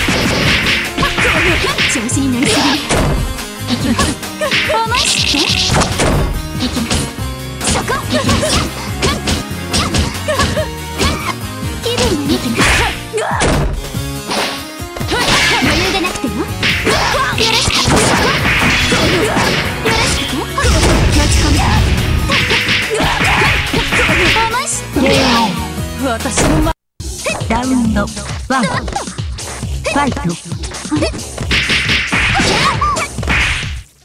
調子に乗りすぎる。いきます。思いしていきます。そこいきます。気分がいきます。余裕がなくてよ。よろしく。そこよろしく。持ち込む。思いして私の負け。 ラウンドワン。ファイト。 あれ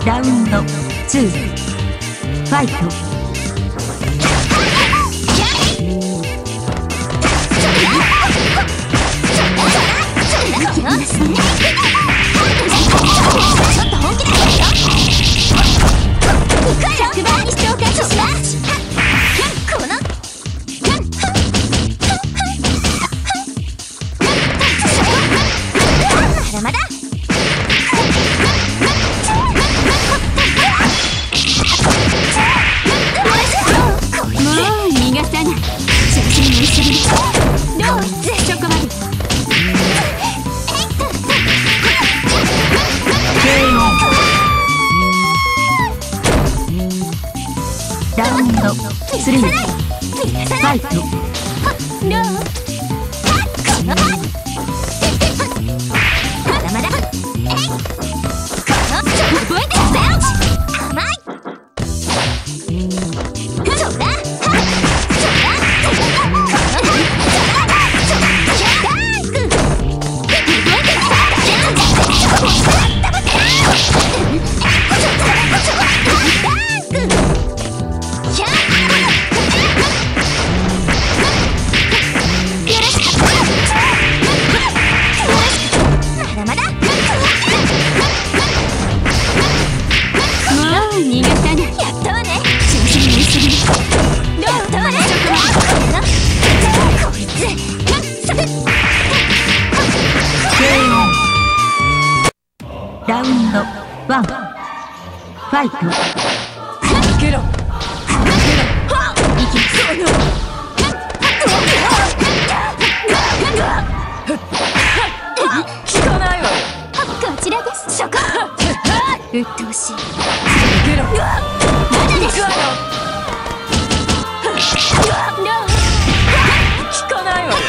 ラウンドツーファイト。ラウンドスリーファイト。ラウンドワンファイト。 抜けろ抜けろ。行きます。聞かないわよ。 こちらです。そこうっとうしい。 抜けろ。まだです。聞かないわよ。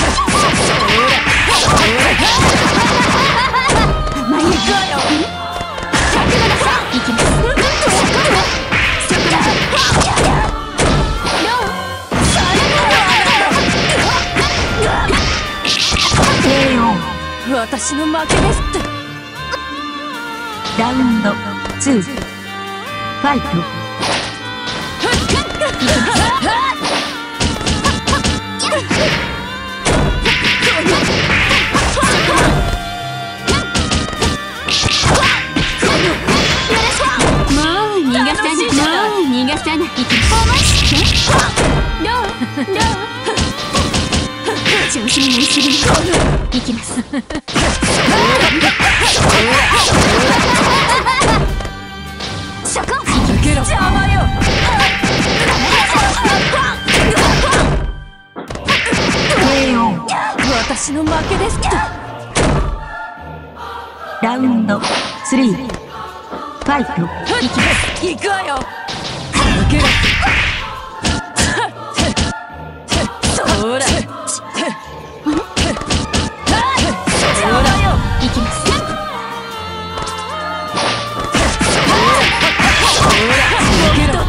まい行くわよ。行きます。 私の負けですって。 ラウンドツーファイト。 もう逃がさない。もう逃がさない。行きます。どうどう調子に乗りすぎる。行きます。そこ抜けろ。邪魔よ。私の負けですって。 ラウンドスリーファイト。 行きます。行くわよ。抜けろ。そら行きます。抜けろ。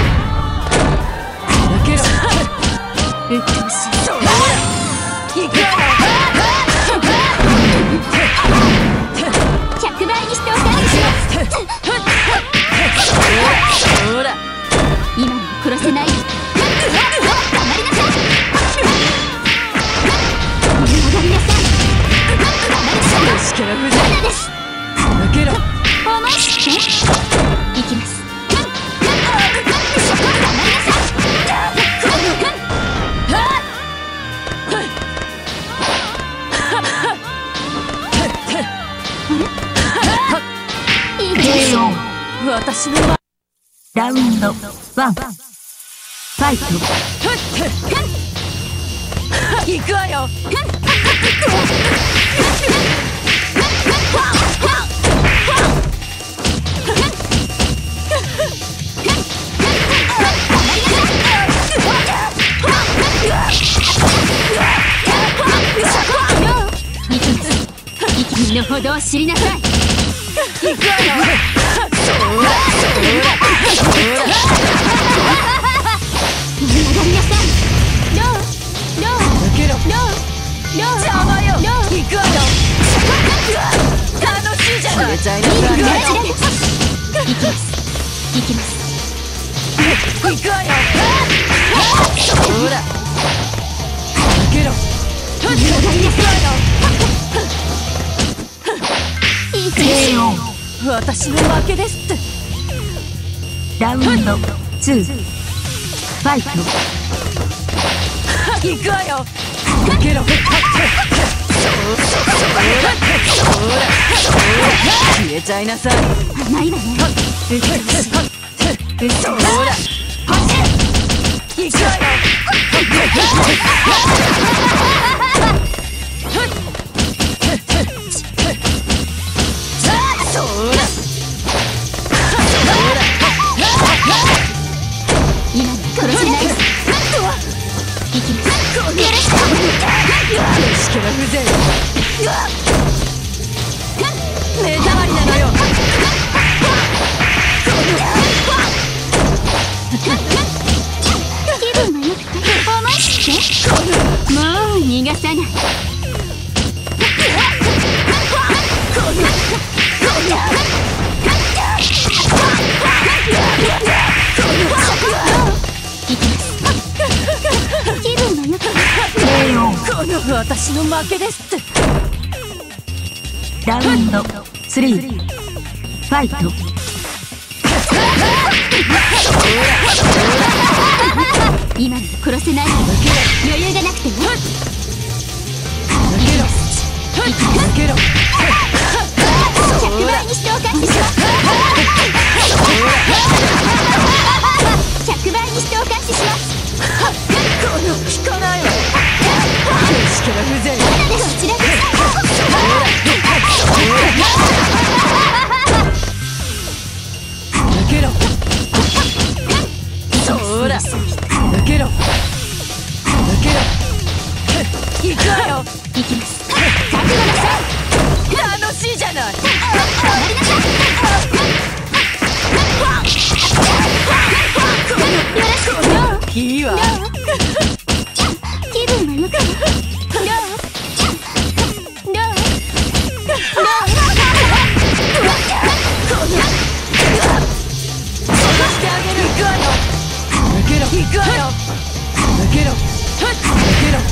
抜けろ。 うっとうしい。 行くわよ。 百倍にしてお返しします。 そら今のは殺せない。頑張りなさい。戻りなさい。 しから不在です。抜けろ。 思い切って行きます。頑張りなさい。いいです。 私のラウンドワンファイト。 行くわよ。 息のほどを知りなさい。 行くわよ。 戻りなさい。どうどう抜けろ。 どうどう邪魔よ。行くわよ。楽しいじゃない。 いいからこちらです。 行きます行きます行くわよ。ほら逃げろ。行くわよ。私の負けですって。 ラウンドツーファイト。 行くわよ。逃げろ。消えちゃいなさい。 甘いわね。 ほら行くわよ。 今の殺せない。行きます。 しけは不全。目障りなのよ。 気分が良くて思い切ってもう逃がさない。行きます。気分が良くてこの私の負けですって。 ラウンドスリーファイト。 今の殺せない。余裕がなくても逃げろ。逃げろ。 ひゃくばいにしてお返しします。ひゃくばいにしてお返しします。 この効かないわ。しけは不全。 こちらです。 逃げろ。そら逃げろ。逃げろ。行くわよ。 行きます。覚悟なさい。 楽しいじゃない。 止まりなさい。よろしくよ。 いいわ。 気分が良くてどうどうどう探してあげる。行くわよ。逃げろ。行くわよ。逃げろ。逃げろ。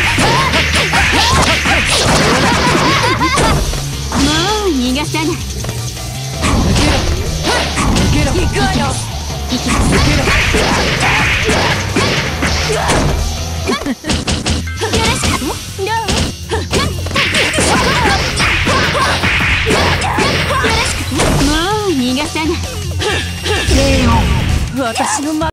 もう逃がさない。 逃げろ。逃げろ。行くわよ。 行きます。 逃げろ。 よろしくてどうよろしくてもう逃がさない。 私の負